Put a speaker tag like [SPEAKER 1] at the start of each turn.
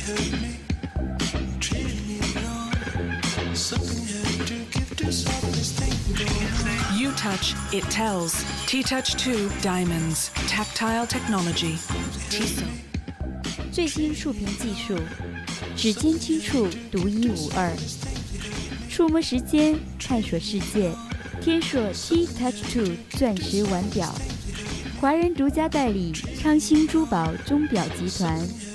[SPEAKER 1] You touch, it tells. T-Touch 2 Diamonds. Tactile technology. Tissot.
[SPEAKER 2] 最新触屏技术，指尖轻触，独一无二。触摸时间，探索世界。天硕 T-Touch 2钻石腕表，华人独家代理，昌兴珠宝钟表集团。